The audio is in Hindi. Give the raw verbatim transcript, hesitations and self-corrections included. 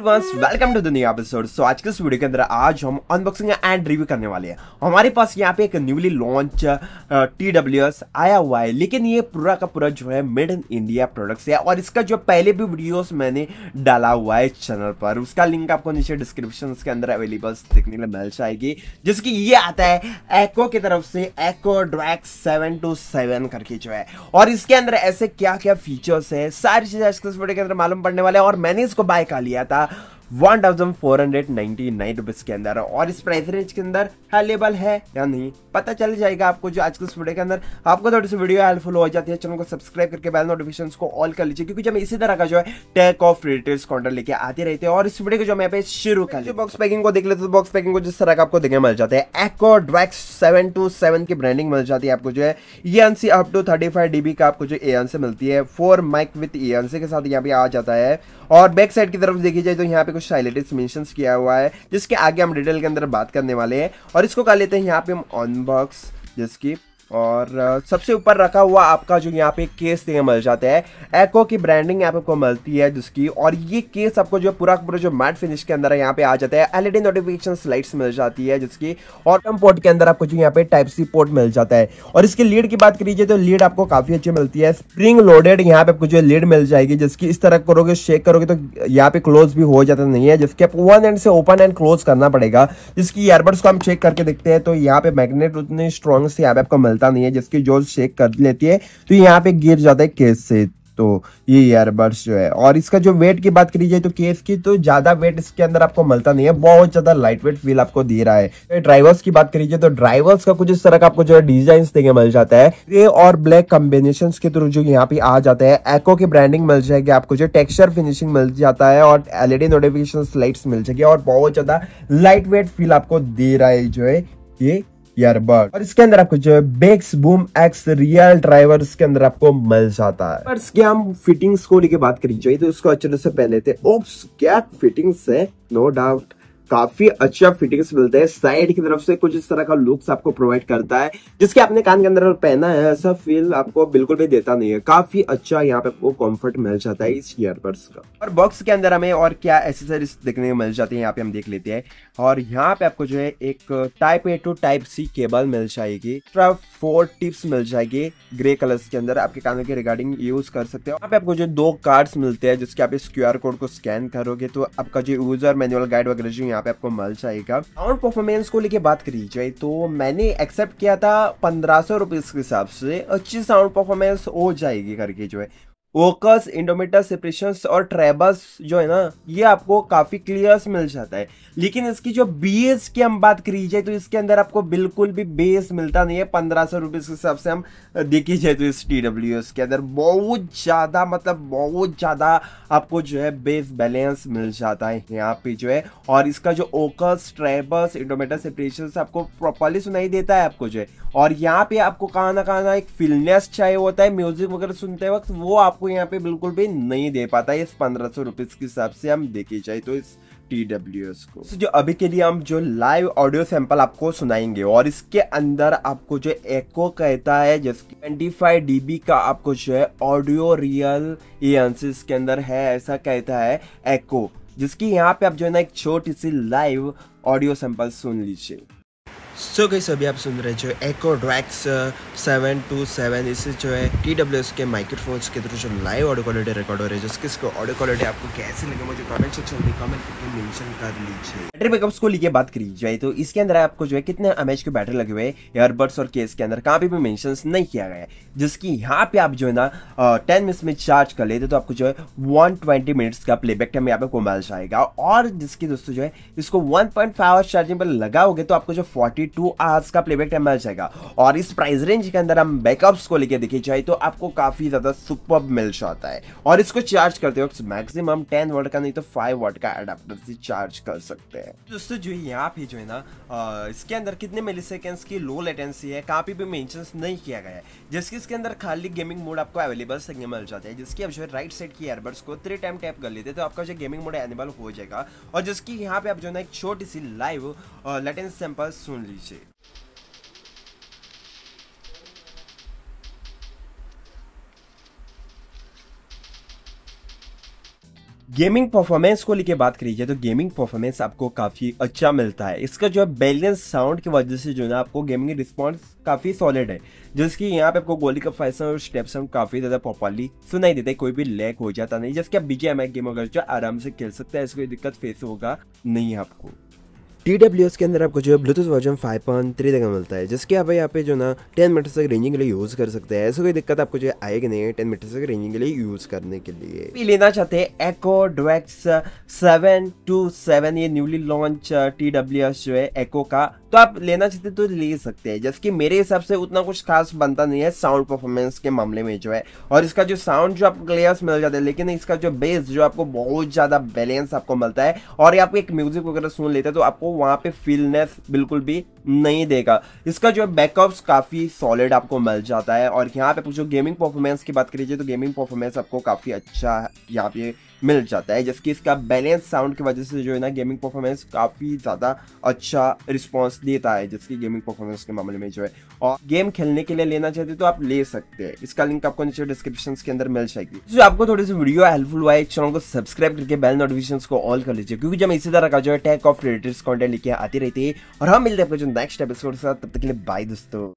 Everyone, welcome to the new episode. So आज के इस वीडियो के अंदर आज हम अनबॉक्सिंग एंड रिव्यू करने वाले हैं। हमारे पास यहाँ पे एक newly launch T W S आया हुआ है, लेकिन ये पूरा का पूरा जो है मेड इन इंडिया प्रोडक्ट्स है और इसका जो पहले भी वीडियोस मैंने डाला हुआ है चैनल पर, उसका लिंक आपको नीचे डिस्क्रिप्शन के अंदर अवेलेबल देखने के लिए मिल जाएगी। जिसकी ये आता है एको की तरफ से, Echo Drag seven two seven करके जो है, और इसके अंदर ऐसे क्या क्या फीचर्स है सारी चीजें इस वीडियो के अंदर मालूम पड़ने वाले हैं। और मैंने इसको बाय कर लिया था one thousand four hundred ninety nine rupees के अंदर, और इस प्राइस रेंज के अंदर अवेलेबल है या नहीं पता चल जाएगा आपको जो आज के इस वीडियो के अंदर। आपको थोड़ी सी वीडियो हेल्पफुल हो जाती है, चैनल को सब्सक्राइब करके बेल नोटिफिकेशंस को ऑल कर लीजिए, क्योंकि जब इसी तरह का जो है टेक ऑफ रिलेटेड कंटेंट लेके आते रहते हैं। और इस वीडियो को जो मैं पे शुरू कर लीजिए, बॉक्स पैकिंग को देख लेते तो बॉक्स पैकिंग को जिस तरह का आपको देखने मिल जाता है, Echo Drag seven two seven की ब्रांडिंग मिल जाती है आपको जो है। E N C up to thirty five dB का आपको जो ए एन सी मिलती है, four mic with A N C के साथ यहाँ पे आ जाता है। और बैक साइड की तरफ देखी जाए तो यहाँ पे कुछ हाइलाइटेड मेंशंस किया हुआ है, जिसके आगे हम डिटेल के अंदर बात करने वाले हैं। और इसको कर लेते हैं यहाँ पे हम अनबॉक्स, जिसकी और सबसे ऊपर रखा हुआ आपका जो यहाँ पे केस देखने मिल जाता है, एको की ब्रांडिंग यहाँ पे आपको मिलती है जिसकी। और ये केस आपको जो पूरा पूरा जो मैट फिनिश के अंदर है यहाँ पे आ जाता है। एलईडी नोटिफिकेशन लाइट्स मिल जाती है जिसकी, और टर्म पोर्ट के अंदर आपको जो यहाँ पे टाइप सी पोर्ट मिल जाता है। और इसकी लीड की बात करिए तो लीड आपको काफी अच्छी मिलती है, स्प्रिंग लोडेड यहाँ पे आपको जो लीड मिल जाएगी, जिसकी इस तरह करोगे शेक करोगे तो यहाँ पे क्लोज भी हो जाता नहीं है, जिसके आपको वन एंड से ओपन एंड क्लोज करना पड़ेगा। जिसकी ईयरबड्स को हम चेक करके देखते हैं तो यहाँ पे मैग्नेट उतनी स्ट्रॉन्ग से यहाँ पे आपको मिलता नहीं है, जिसकी जो शेक कर लेती है तो यहाँ पे गिर जाता है केस से। तो ये ईयरबड्स जो है, और इसका जो वेट की बात करी जाए तो केस की तो ज्यादा वेट इसके अंदर आपको मिलता नहीं है, बहुत ज्यादा लाइट वेट फील आपको दे रहा है। ड्राइवर्स की बात करी जाए तो ड्राइवर्स का कुछ इस तरह का आपको जो है डिजाइन देखने मिल जाता है, ग्रे और ब्लैक कॉम्बिनेशन के थ्रू जो यहाँ पे आ जाता है। एको की ब्रांडिंग मिल जाएगी आपको, जो टेक्सचर फिनिशिंग मिल जाता है, और एलईडी नोटिफिकेशन लाइट्स मिल जाएगी, और बहुत ज्यादा लाइट वेट फील आपको दे रहा है जो है ये ईयरबड। और इसके अंदर आपको जो है बेक्स बूम एक्स रियल ड्राइवर इसके अंदर आपको मिल जाता है। पर इसके हम फिटिंग्स को लेके बात करी जाए तो इसको अच्छे से पहले थे ओप्स क्या फिटिंग्स है, नो डाउट काफी अच्छा फिटिंग्स मिलता है। साइड की तरफ से कुछ इस तरह का लुक्स आपको प्रोवाइड करता है, जिसके आपने कान के अंदर पहना है ऐसा फील आपको बिल्कुल भी देता नहीं है। काफी अच्छा यहाँ पे आपको कंफर्ट मिल जाता है इस ईयरबड्स का। और बॉक्स के अंदर हमें और क्या एसेसरीज देखने को मिल जाती है यहाँ पे हम देख लेते हैं। और यहाँ पे आपको जो है एक type A to type C cable मिल जाएगी, फोर टिप्स मिल जाएगी ग्रे कलर्स के अंदर, आपके कानों के रिगार्डिंग यूज कर सकते हो। यहाँ पे आपको जो दो कार्ड्स मिलते हैं, जिसके आप इस क्यूआर कोड को स्कैन करोगे तो आपका जो यूजर मैनुअल गाइड वगैरह जो यहाँ पे आपको मिल जाएगा। साउंड परफॉर्मेंस को लेके बात करी जाए तो मैंने एक्सेप्ट किया था पंद्रह सौ रुपीज के हिसाब से, अच्छी साउंड परफॉर्मेंस हो जाएगी करके जो है। वोकस, इंडोमीटर, सेपरेशंस और ट्रेबल्स जो है ना, ये आपको काफी क्लियर मिल जाता है। लेकिन इसकी जो बेस की हम बात करी जाए तो इसके अंदर आपको बिल्कुल भी बेस मिलता नहीं है। पंद्रह सौ रुपीज के हिसाब से हम देखी जाए तो इस टी डब्ल्यू एस के अंदर बहुत ज्यादा मतलब बहुत ज्यादा आपको जो है बेस बैलेंस मिल जाता है यहाँ पे जो है। और इसका जो ओकस, ट्रेबल्स, इंडोमीटर, सेपरेशंस आपको प्रॉपर्ली सुनाई देता है आपको जो है। और यहाँ पे आपको कहाँ ना कहाँ ना एक फीलनेस चाहिए होता है म्यूजिक वगैरह सुनते वक्त, वो आपको यहाँ पे बिल्कुल भी नहीं दे पाता है इस पंद्रह सौ रुपीज के हिसाब से हम देखी जाए तो इस टी डब्ल्यू एस को। जो अभी के लिए हम जो लाइव ऑडियो सैंपल आपको सुनाएंगे, और इसके अंदर आपको जो एको कहता है जिसकी ट्वेंटी फाइव डीबी का आपको जो है audio real A N C के अंदर है, ऐसा कहता है एको, जिसकी यहाँ पे आप जो है ना एक छोटी सी लाइव ऑडियो सैंपल सुन लीजिए। सो गाइस अभी आप सुन रहे जो Echo Drag seven two seven, इससे जो है टी डब्ल्यू एस के माइक्रोफोन्स के थ्रू जो लाइव ऑडियो क्वालिटी रिकॉर्ड हो रही है, जिसकी इसको ऑडियो क्वालिटी आपको कैसे लगे मुझे कमेंट सेक्शन में कमेंट करके मेंशन कर लीजिए। बैटरी बैकअप्स को लेके बात करी जाए तो इसके अंदर आपको जो है कितने एमएच की बैटरी लगे हुए हैं ईयरबड्स और केस के अंदर कहाँ पे भी मेंशन नहीं किया गया है, जिसकी यहाँ पे आप जो है ना टेन मिनट्स में चार्ज कर लेते तो आपको जो है वन ट्वेंटी मिनट्स का प्लेबैक टाइम यहाँ पे को मिल जाएगा। और जिसकी दोस्तों जो है इसको one point five hours charging पर लगाओगे तो आपको जो फोर्टी टू आवर्स का प्लेबैक टाइम मिल जाएगा। और इस प्राइस रेंज के अंदर हम बैकअप्स को लेके देखी जाए तो आपको काफी ज्यादा सुपर्ब मिल जाता है। और इसको चार्ज करते वक्त मैक्सिमम टेन वाट का नहीं तो फाइव वाट का एडाप्टर से चार्ज कर सकते हैं। दोस्तों जो यहाँ पे जो है ना आ, इसके अंदर कितने मिलीसेकेंड्स की लो लेटेंसी है कहाँ पे भी मेंशन नहीं किया गया है, जिसकी इसके अंदर खाली गेमिंग मोड आपको अवेलेबल से मिल जाता है, जिसकी आप जो है राइट साइड की ईयरबड्स को थ्री टाइम टैप कर लेते तो आपका जो गेमिंग मोड एनेबल हो जाएगा। और जिसकी यहाँ पे आप जो है ना एक छोटी सी लाइव लेटेंसी सैंपल सुन लीजिए। गेमिंग परफॉर्मेंस को लेके बात करी जाए तो गेमिंग परफॉर्मेंस आपको काफ़ी अच्छा मिलता है। इसका जो है बैलेंस साउंड की वजह से जो है ना आपको गेमिंग रिस्पॉन्स काफ़ी सॉलिड है, जिसकी यहाँ पे आपको गोली का फाइसन और स्टेप साउंड काफ़ी ज़्यादा प्रॉपरली सुनाई देता है, कोई भी लैग हो जाता नहीं, जिसके आप बीजीएमआई गेम वगैरह जो आराम से खेल सकते हैं, ऐसी कोई दिक्कत फेस होगा नहीं आपको। टी डब्ल्यू एस के अंदर आपको जो है Bluetooth version five point three तक मिलता है, जिसके आप यहाँ पे जो ना टेन मीटर तक रेंजिंग के लिए यूज़ कर सकते हैं, ऐसे कोई दिक्कत आपको जो है आएगी नहीं टेन मीटर तक रेंजिंग के लिए यूज़ करने के लिए। भी लेना चाहते हैं एको डुएक्स सेवन टू सेवन, ये newly launch T W S जो है एको का, तो आप लेना चाहते तो ले सकते हैं, जैसे कि मेरे हिसाब से उतना कुछ खास बनता नहीं है साउंड परफॉर्मेंस के मामले में जो है, और इसका जो साउंड जो आपको क्लियर्स मिल जाता है, लेकिन इसका जो बेस जो आपको बहुत ज़्यादा बैलेंस आपको मिलता है, और ये आप एक म्यूजिक वगैरह सुन लेते हैं तो आपको वहाँ पे फीलनेस बिल्कुल भी नहीं देगा। इसका जो बैकअप्स काफ़ी सॉलिड आपको मिल जाता है, और यहाँ पे जो गेमिंग परफॉर्मेंस की बात करिए तो गेमिंग परफॉर्मेंस आपको काफ़ी अच्छा यहाँ पे मिल जाता है, जिसकी इसका बैलेंस साउंड की वजह से जो है ना गेमिंग परफॉर्मेंस काफ़ी ज़्यादा अच्छा रिस्पांस देता है, जिसकी गेमिंग परफॉर्मेंस के मामले में जो है, और गेम खेलने के लिए लेना चाहते तो आप ले सकते हैं, इसका लिंक आपको नीचे डिस्क्रिप्शन के अंदर मिल जाएगी। जो आपको थोड़ी सी वीडियो हेल्पफुल हुआ है, चैनल को सब्सक्राइब करके बेल नोटिफिकेशंस को ऑल कर लीजिए, क्योंकि जब इसी तरह का जो है टेक ऑफ रिलेटेड कंटेंट लेके आती रहती है, और हम मिलते हैं आपको जो नेक्स्ट एपिसोड के साथ, तब तक के लिए बाय दोस्तों।